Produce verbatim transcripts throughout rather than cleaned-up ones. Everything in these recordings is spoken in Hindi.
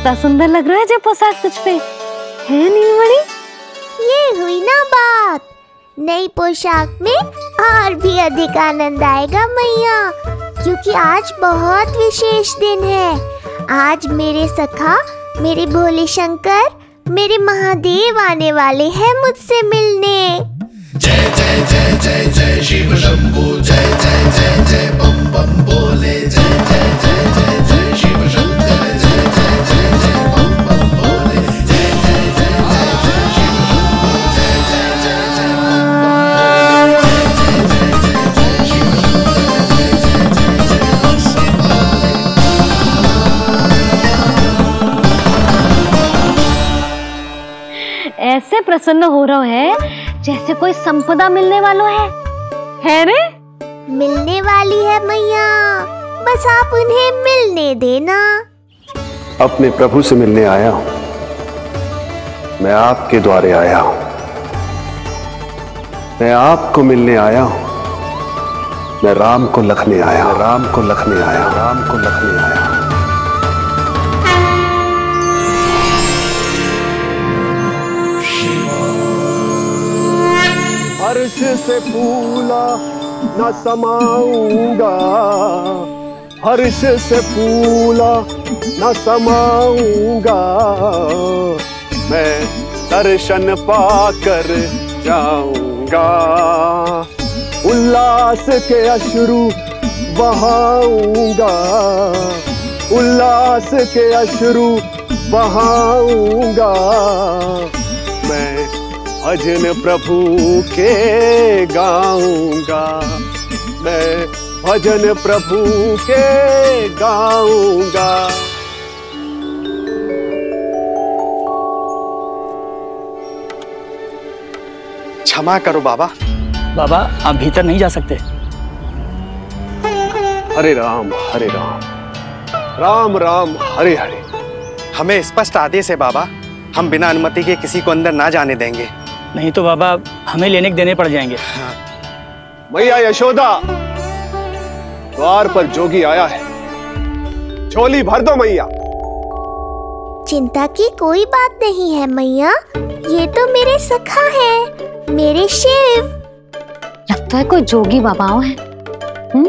कितना सुंदर लग रहा है जो पोशाक तुझ पे है नीलमणि। ये हुई ना बात, नई पोशाक में और भी अधिक आनंद आएगा मैया, क्योंकि आज बहुत विशेष दिन है। आज मेरे सखा, मेरे भोले शंकर, मेरे महादेव आने वाले हैं मुझसे मिलने। जय जय जय जय जय शिव शंभू, जय जय जय जय बम बम बोले, जय जय जय जय जय शिव शंकर, जय जय जय जय बम बम बोले, जय जय जय जय जय शिव शंभू, जय जय जय जय बम बम बोले, जय जय जय जय शिव शंकर, जय जय जय जय ऐसे प्रसन्न हो रहा है जैसे कोई संपदा मिलने वाला है, है रे? मिलने वाली है मैया, बस आप उन्हें मिलने देना। अपने प्रभु से मिलने आया हूं, मैं आपके द्वारे आया हूं, मैं आपको मिलने आया हूं, मैं राम को लखने आया हूं, राम को लखने आया हूं, राम को लखने आया हूं। हर्ष से फूला न समाऊंगा, हर्ष से फूला न समाऊंगा, मैं दर्शन पाकर जाऊंगा, उल्लास के अश्रु बहाऊंगा, उल्लास के अश्रु बहाऊंगा, मैं भजन प्रभु के गाऊंगा, मैं भजन प्रभु के गाऊंगा। क्षमा करो बाबा। बाबा आप भीतर नहीं जा सकते। हरे राम हरे राम, राम राम हरे हरे। हमें स्पष्ट आदेश है बाबा, हम बिना अनुमति के किसी को अंदर ना जाने देंगे। नहीं तो बाबा हमें लेने के देने पड़ जाएंगे। हाँ। मैया यशोदा, द्वार पर जोगी आया है, झोली भर दो मैया। चिंता की कोई बात नहीं है मैया, ये तो मेरे सखा है, मेरे शिव। लगता है कोई जोगी बाबाओं है। हुँ?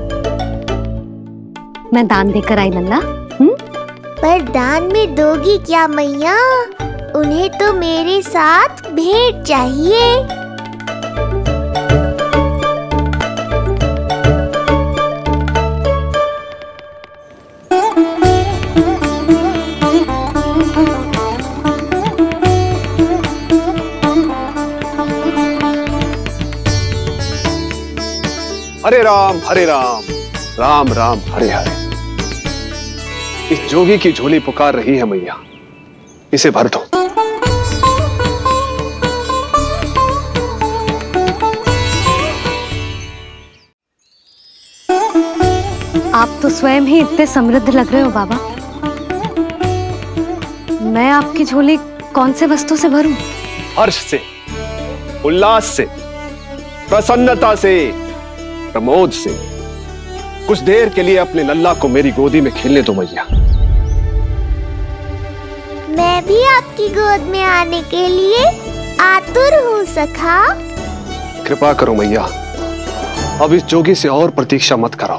मैं दान देकर आई लल्ला। हुँ? पर दान में दोगी क्या मैया? उन्हें तो मेरे साथ भेंट चाहिए। हरे राम हरे राम, राम राम हरे हरे। इस जोगी की झोली पुकार रही है मैया, इसे भर दो। आप तो स्वयं ही इतने समृद्ध लग रहे हो बाबा। मैं आपकी झोली कौन से वस्तु से भरूं? हर्ष से, उल्लास से, प्रसन्नता से, प्रमोद से। कुछ देर के लिए अपने लल्ला को मेरी गोदी में खेलने दो मैया। मैं भी आपकी गोद में आने के लिए आतुर हूँ सखा। कृपा करो मैया, अब इस जोगी से और प्रतीक्षा मत कराओ।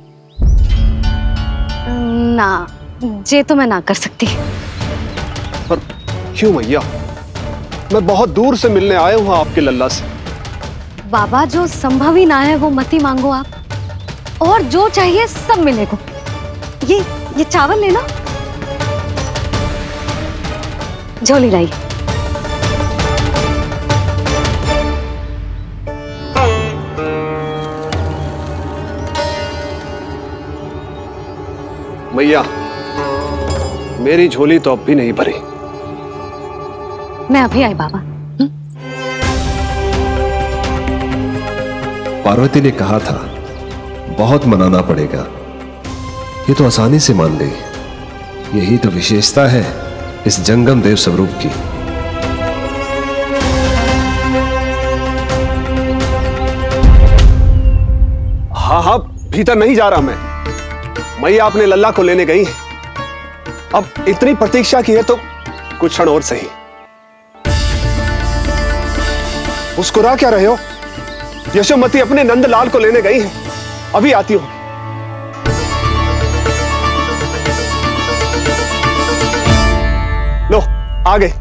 ना, जे तो मैं ना कर सकती। पर क्यों मैया? मैं बहुत दूर से मिलने आया हूँ आपके लल्ला से। बाबा जो संभव ही ना है वो मत ही मांगो आप, और जो चाहिए सब मिलेगा। ये ये चावल लेना, झोली लाई। मैया, मेरी झोली तो अब भी नहीं भरी। मैं अभी आई बाबा। पार्वती ने कहा था बहुत मनाना पड़ेगा, ये तो आसानी से मान गई। यही तो विशेषता है इस जंगम देव स्वरूप की। हाँ हाँ, भीतर नहीं जा रहा मैं। मैया अपने लल्ला को लेने गई है। अब इतनी प्रतीक्षा की है तो कुछ क्षण और सही। मुस्कुरा क्या रहे हो? यशोमती अपने नंदलाल को लेने गई है, अभी आती हूं। लो आ गए।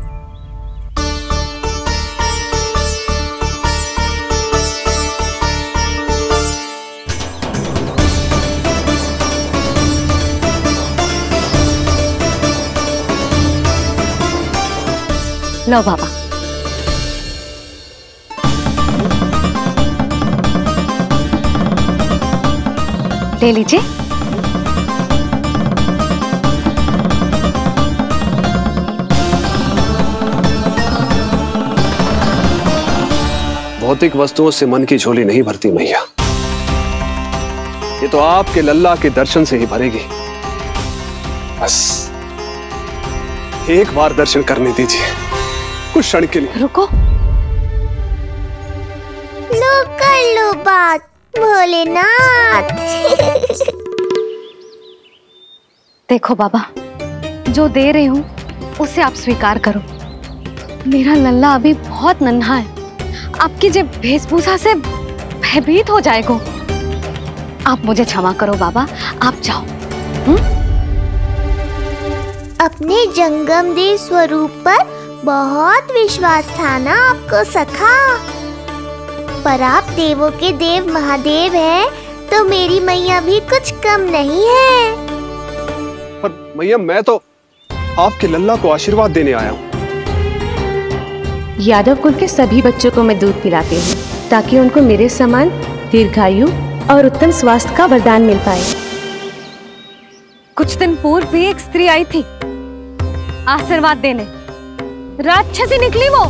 लो बाबा। ले लीजिए। भौतिक वस्तुओं से मन की झोली नहीं भरती मैया, ये तो आपके लल्ला के दर्शन से ही भरेगी। बस एक बार दर्शन करने दीजिए, कुछ क्षण के लिए। रुको। लो कर लो बात भोलेनाथ। देखो बाबा, जो दे रही हूं उसे आप स्वीकार करो। मेरा लल्ला अभी बहुत नन्हा है, आपकी जब वेशभूषा से भयभीत हो जाएगा। आप मुझे क्षमा करो बाबा, आप जाओ। हुँ? अपने जंगम देव स्वरूप पर बहुत विश्वास था ना आपको सखा, पर आप देवों के देव महादेव हैं, तो मेरी मैया भी कुछ कम नहीं है। पर मैया मैं तो आपके लल्ला को आशीर्वाद देने आया हूँ। यादव कुल के सभी बच्चों को मैं दूध पिलाती हूँ ताकि उनको मेरे समान दीर्घायु और उत्तम स्वास्थ्य का वरदान मिल पाए। कुछ दिन पूर्व भी एक स्त्री आई थी आशीर्वाद देने, राक्षसी निकली वो।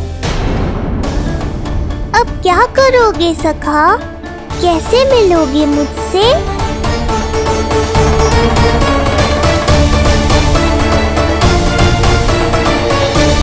अब क्या करोगे सखा? कैसे मिलोगे मुझसे?